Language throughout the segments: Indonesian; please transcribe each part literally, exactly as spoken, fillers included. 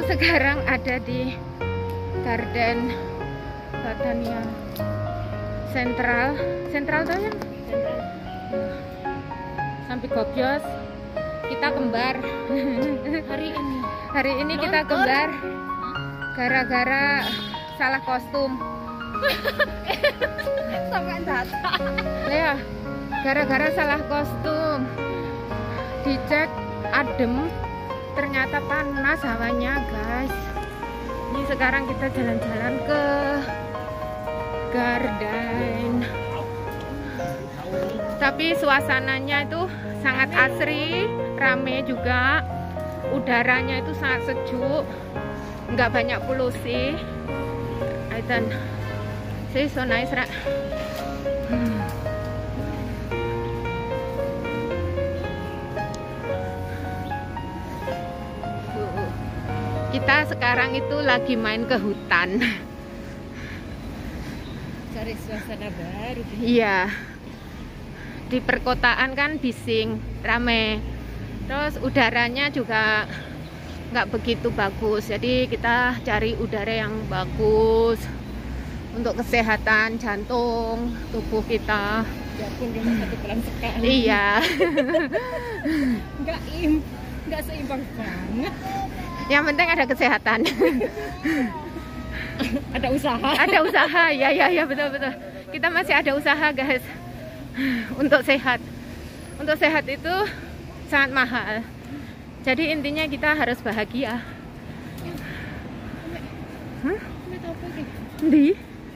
sekarang ada di Garden Botania Sentral Sentral tuh ya? Sentral. Sampai Gobyos kita kembar hari ini. Hari ini kita kembar gara-gara salah kostum. Sampai datang. Ya, gara-gara salah kostum. Dicek adem, ternyata panas hawanya, guys. Ini sekarang kita jalan-jalan ke garden. Tapi suasananya itu sangat asri, rame juga. Udaranya itu sangat sejuk, nggak banyak polusi. Dan see, so nice, right? Hmm. Kita sekarang itu lagi main ke hutan. Cari suasana baru. Iya. Di perkotaan kan bising, rame. Terus udaranya juga nggak begitu bagus. Jadi kita cari udara yang bagus untuk kesehatan jantung tubuh kita. Biarpun cuma satu bulan sekali. Iya. Nggak im, nggak seimbang banget. Yang penting ada kesehatan. Ada usaha. Ada usaha, ya ya ya betul betul. Kita masih ada usaha, guys. Untuk sehat. Untuk sehat itu sangat mahal. Jadi intinya kita harus bahagia. Hah? Di?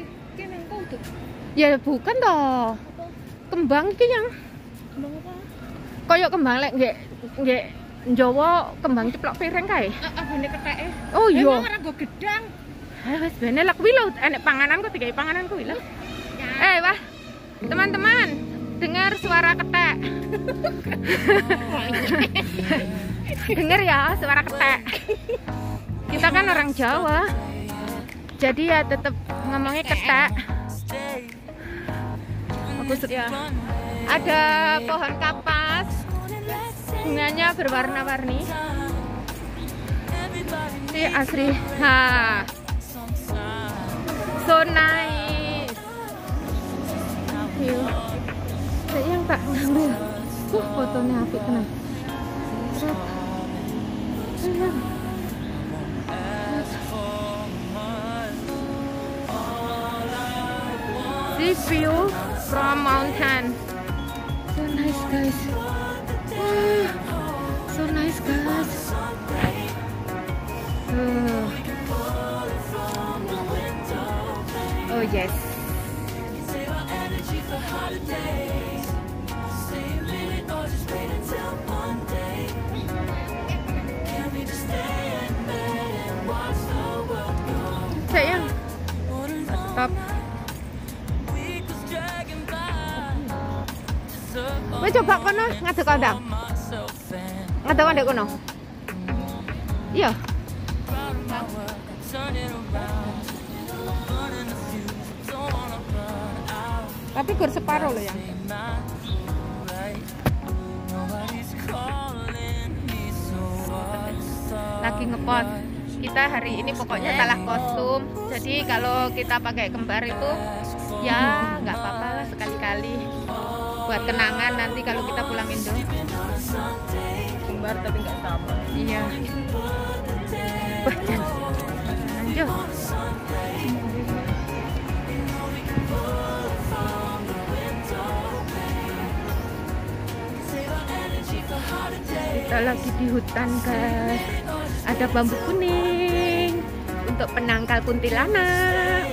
Ya bukan toh. Kembang ki yang. Kembang apa? Koyok kembang lek nggih nggih Jawa kembang ceplok piring kae. Abane ketheke. Oh iya. Emang ora nggo gedang. Ha wis bene lek kuwi lho enek pangananku digawe panganan kuwi lho. Eh, wah. Teman-teman, dengar suara ketek. Dengar ya suara ketek. Kita kan orang Jawa. Jadi ya tetap ngomongnya ketek. Aku suka. Ada pohon kapas. Bunganya berwarna-warni. Si asri. Ha. So nice. View. Sayang tak ngambil. Uh, fotonya apik tenan. Set. Sayang. See view from mountain. So nice, guys. Uh, so nice, guys. Uh. Oh yes. Sayang, stop. Wes coba kono ngadeg kandang. Ngadeg kandang kono. Iya. Tapi gur separuh loh yang. Lagi ngepot. Kita hari ini pokoknya salah kostum. Jadi kalau kita pakai kembar itu ya nggak apa-apa lah sekali-kali. Buat kenangan nanti kalau kita pulang Indo. Kembar tapi nggak sama. Iya. Wah, jangan. Lanjut. Kita lagi di hutan, guys. Ada bambu kuning untuk penangkal kuntilanak.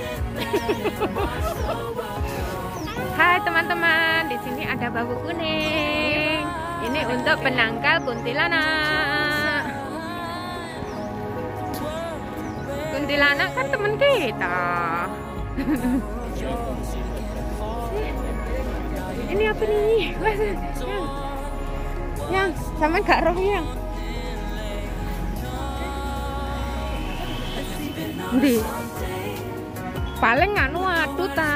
Hai teman-teman, di sini ada bambu kuning. Ini untuk penangkal kuntilanak. Kuntilanak kan teman kita. Ini apa nih? Yang sama gak roh yang. Ndi? Paling anu adu ta.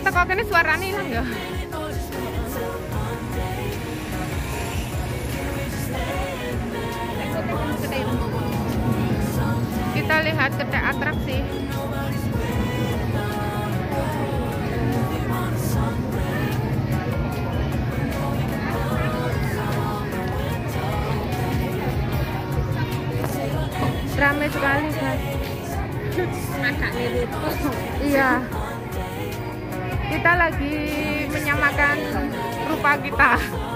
teko kene suarane ilang ya. Kita lihat kedai atraksi. Ramai sekali guys. Iya. Kita lagi menyamakan rupa kita.